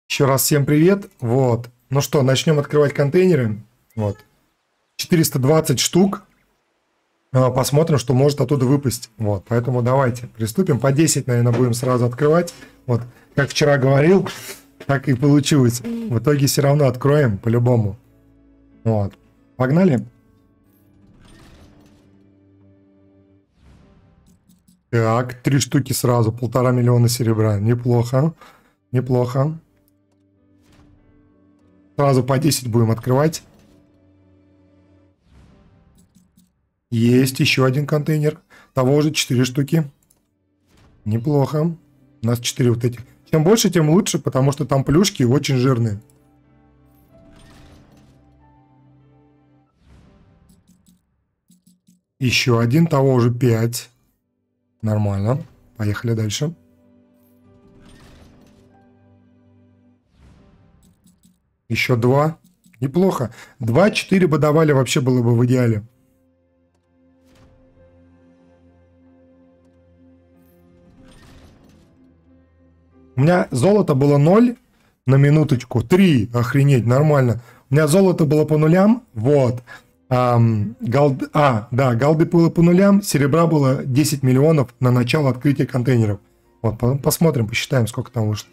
Еще раз всем привет. Вот. Ну что, начнем открывать контейнеры. Вот. 420 штук. Посмотрим, что может оттуда выпасть. Вот. Поэтому давайте приступим. По 10, наверное, будем сразу открывать. Вот. Как вчера говорил, так и получилось. В итоге все равно откроем по-любому. Вот. Погнали. Так, 3 штуки сразу. 1,5 миллиона серебра. Неплохо. Неплохо. Сразу по 10 будем открывать. Есть еще один контейнер. Того же 4 штуки. Неплохо. У нас 4 вот этих. Чем больше, тем лучше, потому что там плюшки очень жирные. Еще один, того же 5. Нормально. Поехали дальше. Еще 2. Неплохо. 2-4 бы давали, вообще было бы в идеале. У меня золото было 0 на минуточку. 3. Охренеть, нормально. У меня золото было по нулям. Вот. Да, голды было по нулям. Серебра было 10 миллионов на начало открытия контейнеров. Вот, посмотрим, посчитаем, сколько там вышло.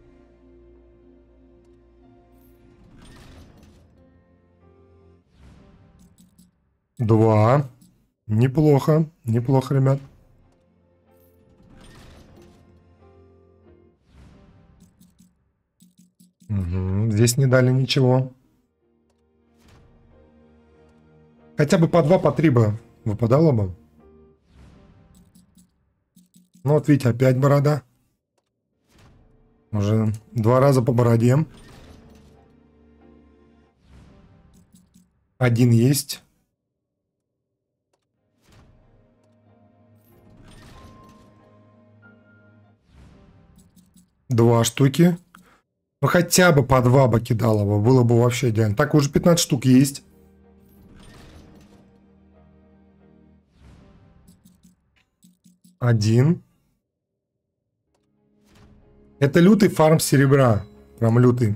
Два. Неплохо. Неплохо, ребят. Угу, здесь не дали ничего. Хотя бы по 2, по 3 бы выпадало бы. Ну вот видите, опять борода. Уже 2 раза по бороде. Один есть. Два штуки. Ну хотя бы по 2 бы кидало бы. Было бы вообще идеально. Так, уже 15 штук есть. Один. Это лютый фарм серебра. Прям лютый.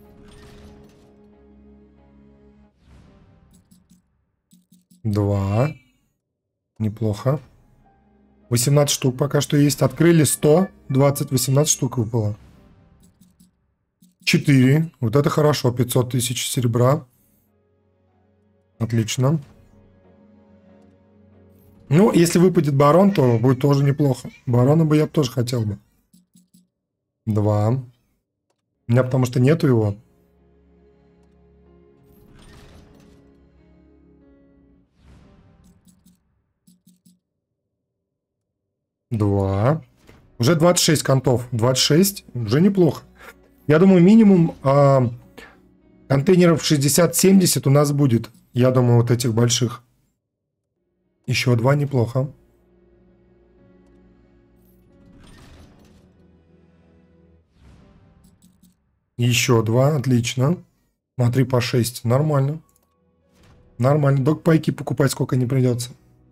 Два. Неплохо. 18 штук пока что есть. Открыли 100. 20, 18 штук выпало. 4. Вот это хорошо. 500 тысяч серебра. Отлично. Ну, если выпадет барон, то будет тоже неплохо. Барона бы я тоже хотел бы. 2. У меня потому что нету его. Два. Уже 26 контов. 26. Уже неплохо. Я думаю, минимум контейнеров 60-70 у нас будет. Я думаю, вот этих больших. Еще 2 неплохо. Еще 2. Отлично. Смотри, по 6. Нормально. Нормально. Док-пайки покупать сколько не придется.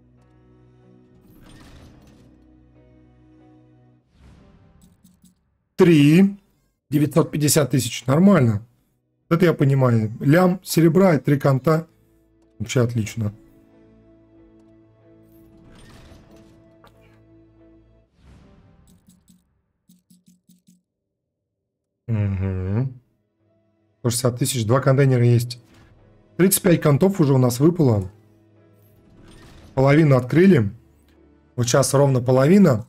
Три. 950 тысяч. Нормально. Это я понимаю. Лям серебра и 3 конта. Вообще отлично. Угу. 160 тысяч. 2 контейнера есть. 35 контов уже у нас выпало. Половину открыли. Вот сейчас ровно половина.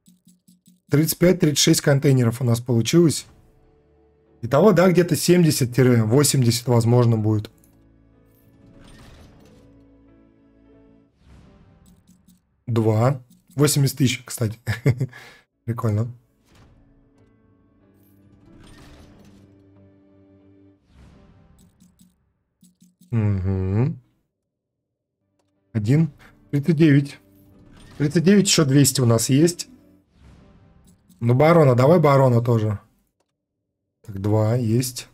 35-36 контейнеров у нас получилось. Итого, да, где-то 70-80 возможно будет. Два. 80 тысяч, кстати. Прикольно. Угу. 1. 39. 39, еще 200 у нас есть. Ну, барона, давай барона тоже. Так, 2 есть.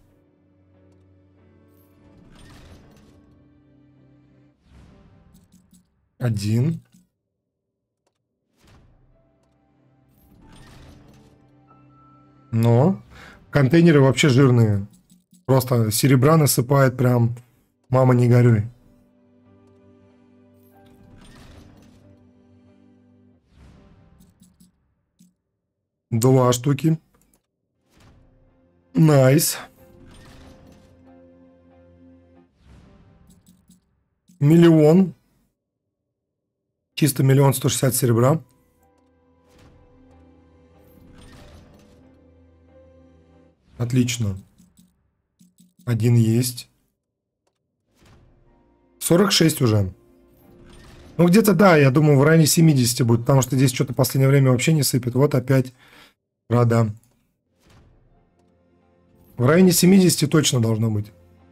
Один. Но Контейнеры вообще жирные. Просто серебра насыпает прям. Мама, не горюй. Два штуки. Найс. Миллион. Чисто 1 160 000 серебра. Отлично. Один есть. 46 уже. Ну, где-то, да, я думаю, в районе 70 будет, потому что здесь что-то в последнее время вообще не сыпет. Вот опять рада. В районе 70 точно должно быть.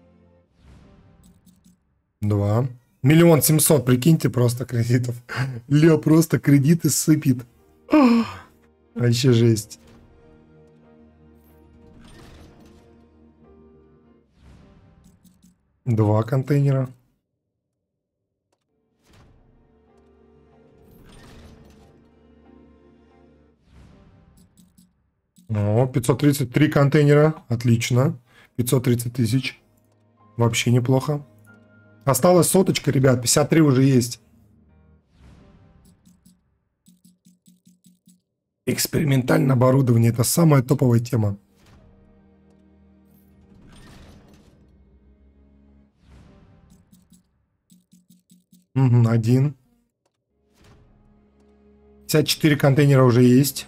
2. 1 700 000, прикиньте, просто кредитов. Лё, просто кредиты сыпет. Вообще жесть. Два контейнера. О, 533 контейнера. Отлично. 530 000. Вообще неплохо. Осталась соточка, ребят. 53 уже есть. Экспериментальное оборудование. Это самая топовая тема. Угу, один. 54 контейнера уже есть.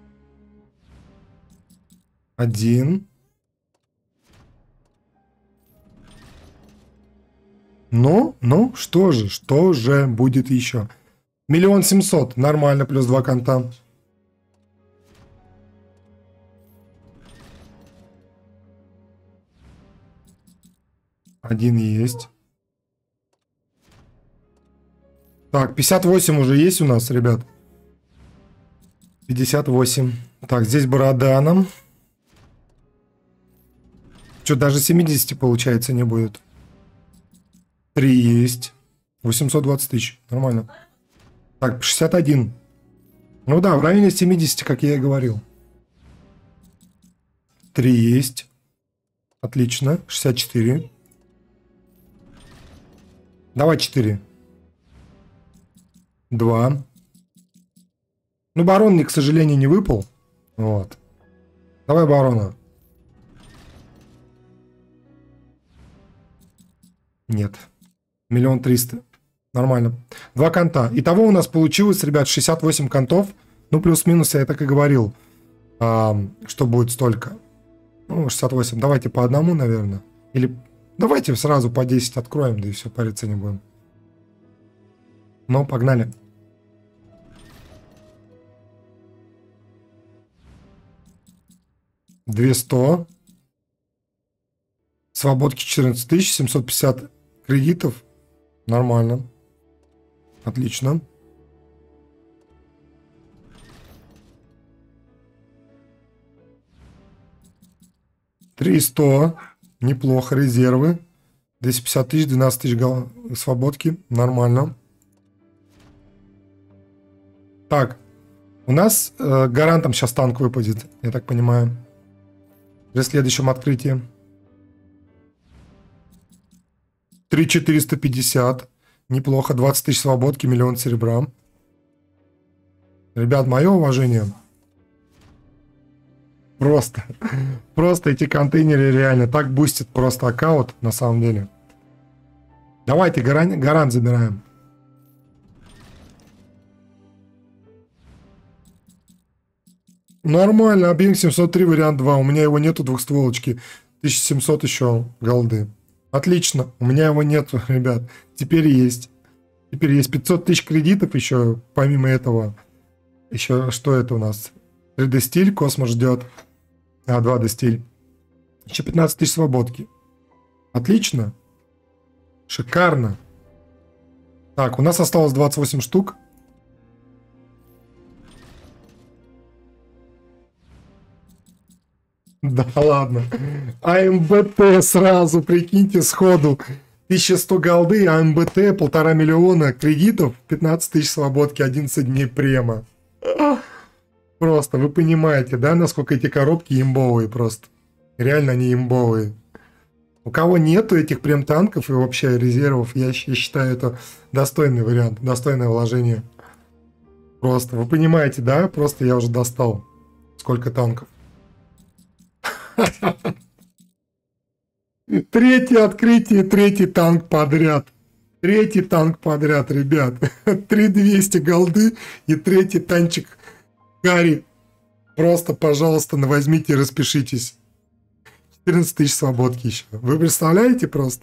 Один. Ну, что же будет еще? 1 700 000, нормально, плюс 2 конта. Один есть. Так, 58 уже есть у нас, ребят. 58. Так, здесь борода нам. Что, даже 70 получается не будет. 3 есть. 820 000. Нормально. Так, 61. Ну да, в районе 70, как я и говорил. 3 есть. Отлично. 64. Давай 4. 2. Ну, барон мне, к сожалению, не выпал. Вот. Давай барона. Нет. 1 300 000. Нормально. 2 конта. Итого у нас получилось, ребят, 68 контов. Ну, плюс-минус, я так и говорил, что будет столько. Ну, 68. Давайте по одному, наверное. Или давайте сразу по 10 откроем, да и все, париться не будем. Ну, погнали. $200. Свободки 14 000. 750 кредитов. Нормально. Отлично. $300. Неплохо. Резервы. 250 000. 12 000 свободки. Нормально. Так. У нас гарантом сейчас танк выпадет. Я так понимаю. При следующем открытии. 3450. Неплохо. 20 000 свободки. 1 000 000 серебра. Ребят, мое уважение. Просто эти контейнеры реально так бустят просто аккаунт на самом деле. Давайте гарант забираем. Нормально. Объем 703, вариант 2. У меня его нету, двухстволочки. 1700 еще голды. Отлично. У меня его нету, ребят. Теперь есть. Теперь есть 500 000 кредитов еще. Помимо этого. Еще что это у нас? 3D стиль. Космос ждет. 2D стиль. Еще 15 000 свободки. Отлично. Шикарно. Так, у нас осталось 28 штук. Да ладно. АМБТ сразу, прикиньте, сходу. 1100 голды, АМБТ, 1,5 миллиона кредитов, 15 000 свободки, 11 дней према. Просто, вы понимаете, да, насколько эти коробки имбовые просто. Реально они имбовые. У кого нету этих прям танков и вообще резервов, я считаю, это достойный вариант, достойное вложение. Просто, вы понимаете, да? Просто я уже достал. Сколько танков. Третье открытие, третий танк подряд. Третий танк подряд, ребят. 3200 голды и третий танчик Кари. Просто, пожалуйста, возьмите и распишитесь. 14 тысяч свободки еще. Вы представляете просто?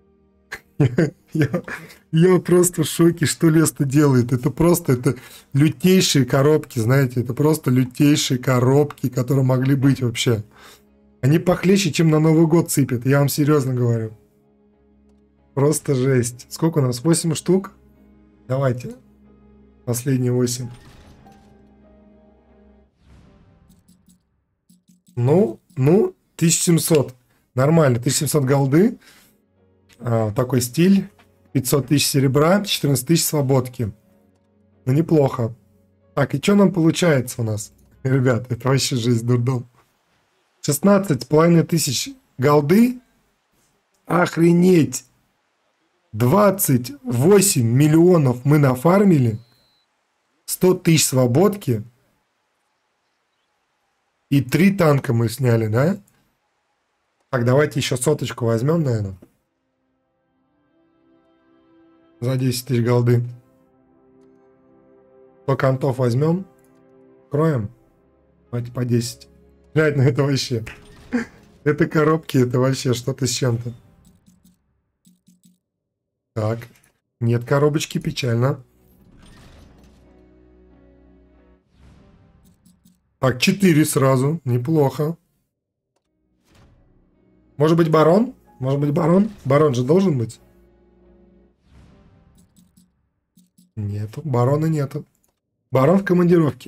Я просто в шоке, что Леста делает. Это просто, это лютейшие коробки, знаете. Это просто лютейшие коробки, которые могли быть вообще. Они похлеще, чем на Новый год сыпят. Я вам серьезно говорю. Просто жесть. Сколько у нас? 8 штук? Давайте. Последние 8. Ну, 1700. Нормально. 1700 голды. Такой стиль. 500 тысяч серебра. 14 тысяч свободки. Ну, неплохо. Так, и что нам получается у нас? Ребят, это вообще жесть, дурдом. 16,5 тысяч голды. Охренеть. 28 миллионов мы нафармили. 100 тысяч свободки. И 3 танка мы сняли, да? Так, давайте еще соточку возьмем, наверное. За 10 тысяч голды. 100 контов возьмем. Кроем. Давайте по 10. Глянь, ну это вообще. Это коробки, это вообще что-то с чем-то. Так. Нет коробочки, печально. Так, 4 сразу. Неплохо. Может быть барон? Может быть барон? Барон же должен быть. Нету. Барона нету. Барон в командировке.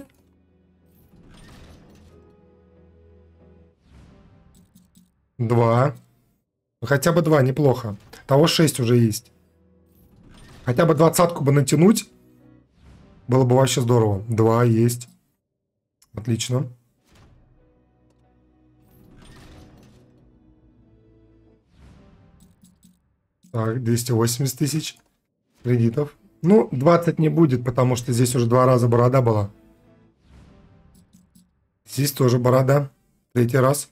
Два. Хотя бы 2, неплохо. Того 6 уже есть. Хотя бы 20-ку бы натянуть. Было бы вообще здорово. 2 есть. Отлично. Так, 280 тысяч кредитов. Ну, 20 не будет, потому что здесь уже 2 раза борода была. Здесь тоже борода. 3-й раз.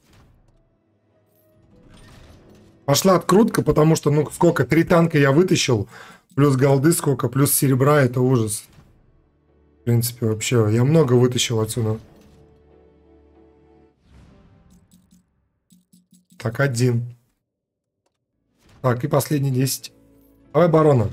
Пошла открутка, потому что, ну, сколько? 3 танка я вытащил. Плюс голды сколько, плюс серебра. Это ужас. В принципе, вообще, я много вытащил отсюда. Так, 1. Так, и последний 10. Давай барона.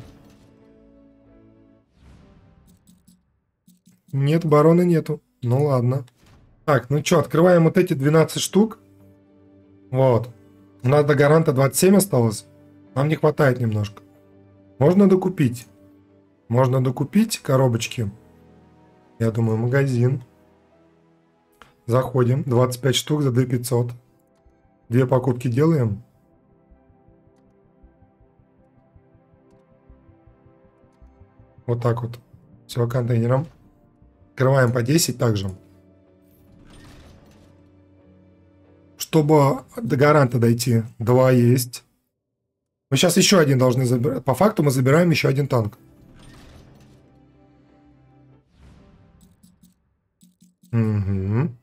Нет, барона нету. Ну ладно. Так, ну что, открываем вот эти 12 штук. Вот. У нас до гаранта 27 осталось. Нам не хватает немножко. Можно докупить. Можно докупить коробочки. Я думаю, магазин. Заходим. 25 штук за 2500. 2 покупки делаем. Вот так вот. Все, контейнером. Открываем по 10 также. Чтобы до гаранта дойти. 2 есть. Мы сейчас еще один должны забирать. По факту мы забираем еще один танк. Угу.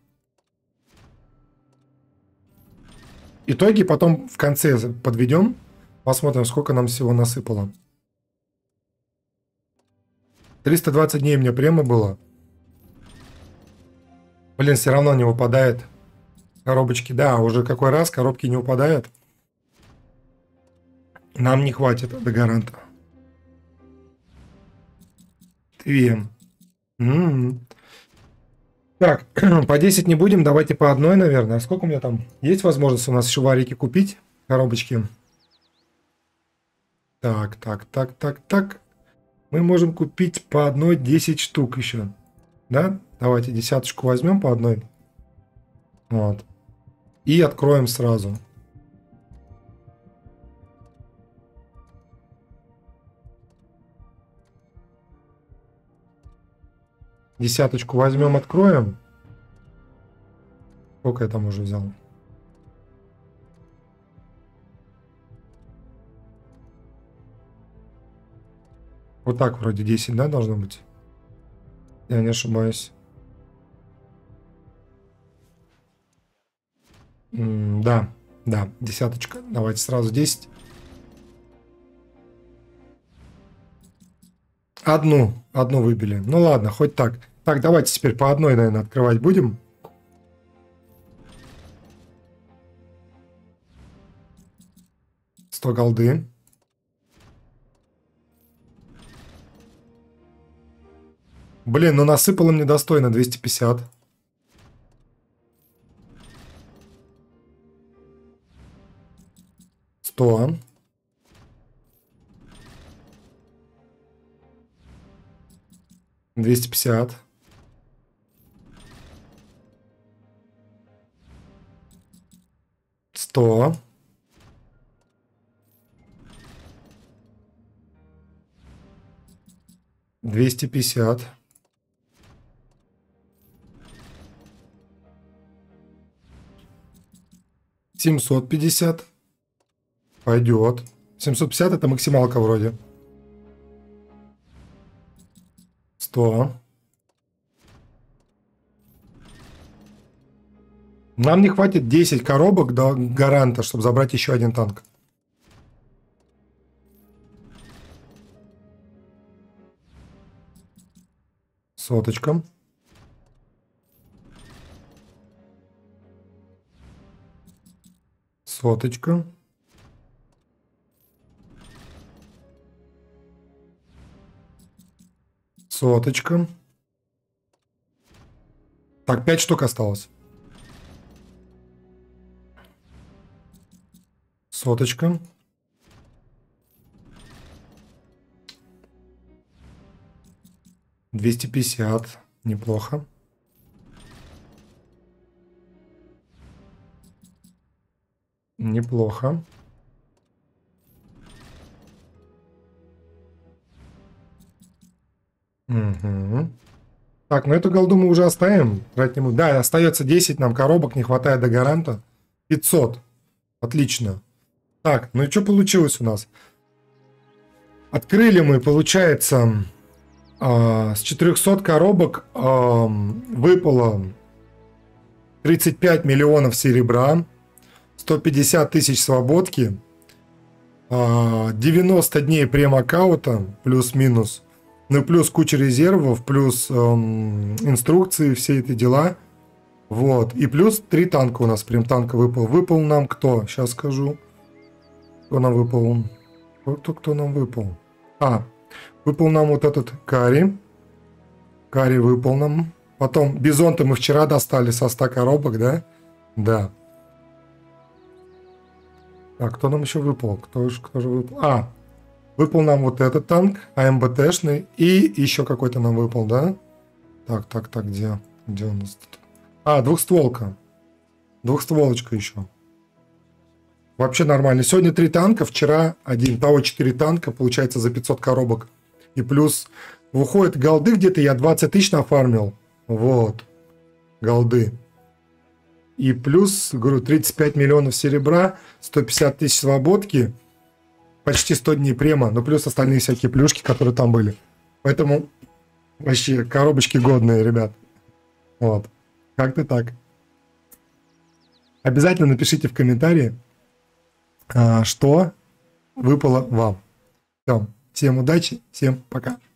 Итоги потом в конце подведем. Посмотрим, сколько нам всего насыпало. 320 дней у меня прямо было. Блин, все равно не выпадает. Коробочки, да, уже какой раз коробки не выпадают. Нам не хватит до гаранта. 2. Так, по 10 не будем, давайте по одной, наверное. А сколько у меня там? Есть возможность у нас еще варики купить? Коробочки. Так. Мы можем купить по одной 10 штук еще. Да? Давайте десяточку возьмем по одной. Вот. И откроем сразу. Десяточку возьмем, откроем. Сколько я там уже взял? Вот так вроде 10, да, должно быть? Я не ошибаюсь. Да, да, десяточка. Давайте сразу 10. Одну выбили. Ну ладно, хоть так. Так, давайте теперь по одной, наверное, открывать будем. Сто голды. Блин, ну насыпало мне достойно 250. Сто. Двести 250. Сто. 250. 750. Пойдет. 750 это максималка вроде. 100. Нам не хватит 10 коробок до гаранта, чтобы забрать еще один танк. Соточка. Соточка. Соточка. Так, 5 штук осталось. Соточка. $250. Неплохо. Неплохо. Угу. Так, ну эту голду мы уже оставим. Да, остается 10 нам коробок, не хватает до гаранта. 500. Отлично. Так, ну и что получилось у нас? Открыли мы, получается, с 400 коробок выпало 35 миллионов серебра, 150 тысяч свободки, 90 дней прем-аккаунта, плюс-минус, ну и плюс куча резервов, плюс инструкции, все эти дела. Вот, и плюс 3 танка у нас, прем-танка выпал. Выпал нам кто? Сейчас скажу. Кто нам выпал? Кто нам выпал? Выпал нам вот этот Кари. Кари выпал нам. Потом Бизонта мы вчера достали со 100 коробок, да? Да. А кто нам еще выпал? Кто же выпал? Выпал нам вот этот танк, АМБТшный. И еще какой-то нам выпал, да? Так, где у нас тут? Двухстволка. Двухстволочка еще. Вообще нормально. Сегодня 3 танка, вчера 1. Того 4 танка, получается, за 500 коробок. И плюс выходит голды где-то, я 20 тысяч нафармил. Вот. Голды. И плюс, говорю, 35 миллионов серебра, 150 тысяч свободки, почти 100 дней према, ну плюс остальные всякие плюшки, которые там были. Поэтому вообще коробочки годные, ребят. Вот. Как-то так. Обязательно напишите в комментарии, что выпало вам. Всем удачи, всем пока.